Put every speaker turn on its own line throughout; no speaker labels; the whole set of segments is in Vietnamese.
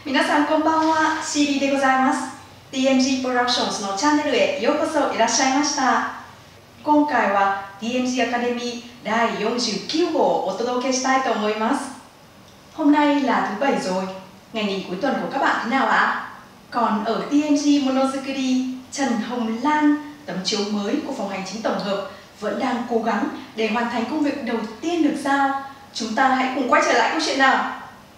皆さんこんばんは、CD でございます。DMG プロダクションズのチャンネルへようこそいらっしゃいました。今回は DMG Academy 第49号をお届けしたいと思います。Hôm nay là thứ Bảy rồi, ngày nghỉ cuối tuần của các bạn thế nào ạ? Còn ở DMG Monozukuri, Trần Hồng Lan, tấm chiếu mới của phòng hành chính tổng hợp, vẫn đang cố gắng để hoàn thành công việc đầu tiên được giao. Chúng ta hãy cùng quay trở lại câu chuyện nào.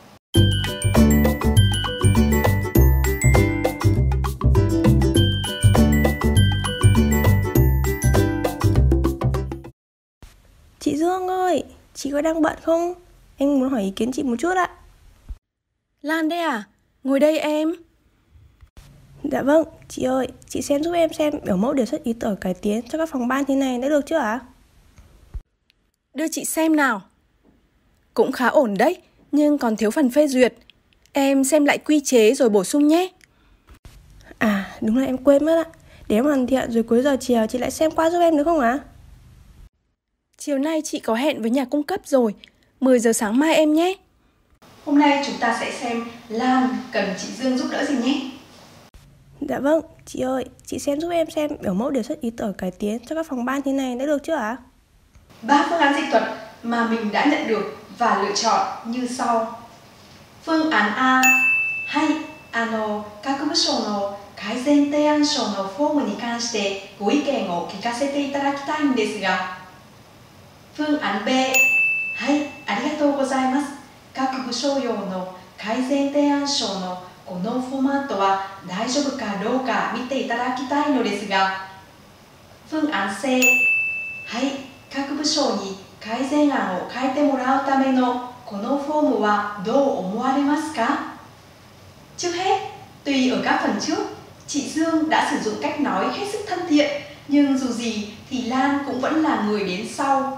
Chị Dương ơi, chị có đang bận không? Em muốn hỏi ý kiến chị một chút ạ.
Lan đây à? Ngồi đây em.
Dạ vâng, chị ơi, chị xem giúp em xem biểu mẫu đề xuất ý tưởng cải tiến cho các phòng ban thế này đã được chưa ạ?
Đưa chị xem nào. Cũng khá ổn đấy, nhưng còn thiếu phần phê duyệt. Em xem lại quy chế rồi bổ sung nhé.
À, đúng là em quên mất ạ. Để em hoàn thiện rồi cuối giờ chiều chị lại xem qua giúp em được không ạ?
Chiều nay chị có hẹn với nhà cung cấp rồi, 10 giờ sáng mai em nhé.
Hôm nay chúng ta sẽ xem Lan cần chị Dương giúp đỡ gì nhé.
Dạ vâng, chị ơi, chị xem giúp em xem biểu mẫu đề xuất ý tưởng cải tiến cho các phòng ban thế này đã được chưa ạ?
3 phương án dịch thuật mà mình đã nhận được và lựa chọn như sau. Phương án A, はい、各部署の改善提案書のフォームに関してご意見を聞かせていただきたいんですが。Phương án B, はい、ありがとうございます。各部署用の改善提案書のこのフォーマットは大丈夫かどうか見ていただきたいのですが。Phương án C, はい、各部署に改善案を書いてもらうためのこのフォームはどう思われますか? Trước hết, tuy ở các phần trước, chị Dương đã sử dụng cách nói hết sức thân thiện, nhưng dù gì thì Lan cũng vẫn là người đến sau.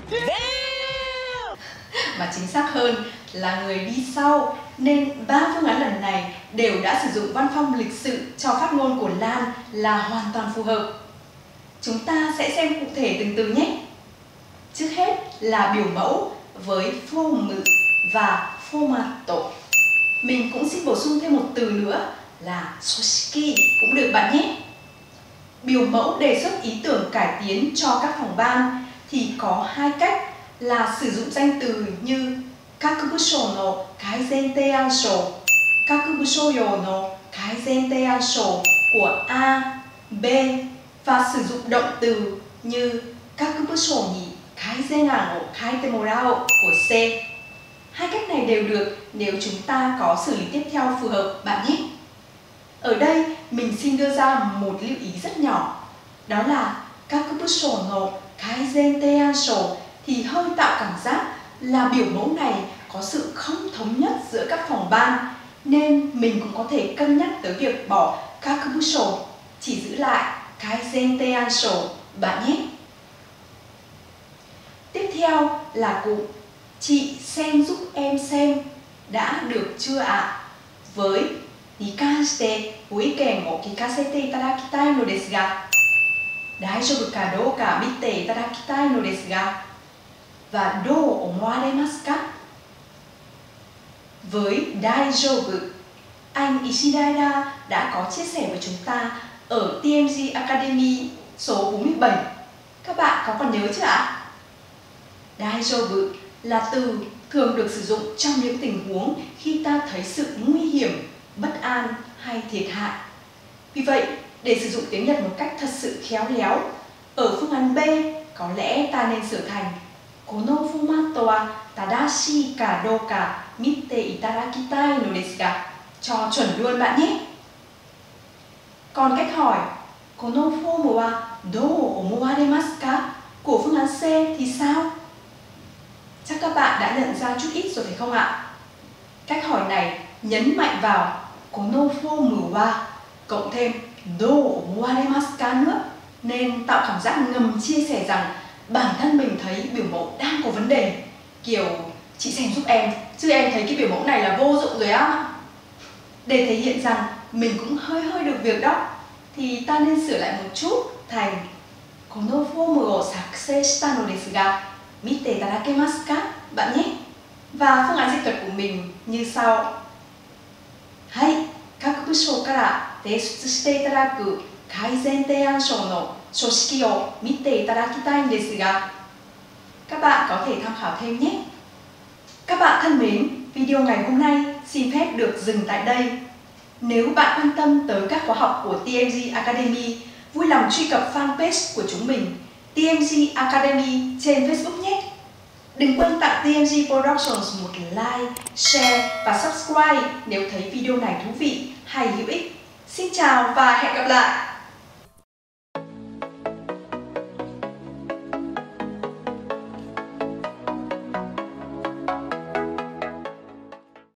Mà chính xác hơn là người đi sau, nên 3 phương án lần này đều đã sử dụng văn phong lịch sự cho phát ngôn của Lan là hoàn toàn phù hợp. Chúng ta sẽ xem cụ thể từng từ nhé. Trước hết là biểu mẫu với form và formato. Mình cũng xin bổ sung thêm một từ nữa là soshiki cũng được bạn nhé. Biểu mẫu đề xuất ý tưởng cải tiến cho các phòng ban thì có hai cách là sử dụng danh từ như kakubushō no kaizen teian shō, kakubushō you no kaizen teian shō của A, B và sử dụng động từ như kakubushō ni kaizen an o kaite morau của C. Hai cách này đều được nếu chúng ta có xử lý tiếp theo phù hợp bạn nhé. Ở đây mình xin đưa ra một lưu ý rất nhỏ, đó là kakubushō no kaizen teian shō thì hơi tạo cảm giác là biểu mẫu này có sự không thống nhất giữa các phòng ban, nên mình cũng có thể cân nhắc tới việc bỏ kakubushō, chỉ giữ lại kaizen teian shō bạn nhé. Tiếp theo là cụm chị xem giúp em xem đã được chưa ạ? Với nikanshiteご意見を聞かせていただきたいのですが、大丈夫かどうか見ていただきたいのですがvà どう思われますか? Với 大丈夫, anh Ishidara đã có chia sẻ với chúng ta ở DMG Academy số 47. Các bạn có còn nhớ chưa ạ? 大丈夫 là từ thường được sử dụng trong những tình huống khi ta thấy sự nguy hiểm, bất an hay thiệt hại. Vì vậy, để sử dụng tiếng Nhật một cách thật sự khéo léo, ở phương án B có lẽ ta nên sửa thành このフォーマットは正しいかどうか見ていただきたいのですが cho chuẩn luôn bạn nhé. Còn cách hỏi このフォームはどう思われますか của phương án C thì sao? Chắc các bạn đã nhận ra chút ít rồi phải không ạ? Cách hỏi này nhấn mạnh vào このフォームは cộng thêm どう思われますか nữa, nên tạo cảm giác ngầm chia sẻ rằng bản thân mình thấy biểu mẫu đang có vấn đề. Kiểu chị xem giúp em, chứ em thấy cái biểu mẫu này là vô dụng rồi á. Để thể hiện rằng mình cũng hơi được việc đó, thì ta nên sửa lại một chút thành このフォームを作成したのですが見ていただけますか? Bạn nhé. Và phương án dịch thuật của mình như sau. 部省から提出していただく改善提案書の書式を見ていただきたいんですが、các bạn có thể tham khảo thêm nhé. Các bạn thân mến, video ngày hôm nay xin phép được dừng tại đây. Nếu bạn quan tâm tới các khóa học của TMG Academy, vui lòng truy cập fanpage của chúng mình, TMG Academy trên Facebook nhé. Đừng quên tặng TMG Productions một like, share và subscribe nếu thấy video này thú vị hay hữu ích. Xin chào và hẹn gặp lại!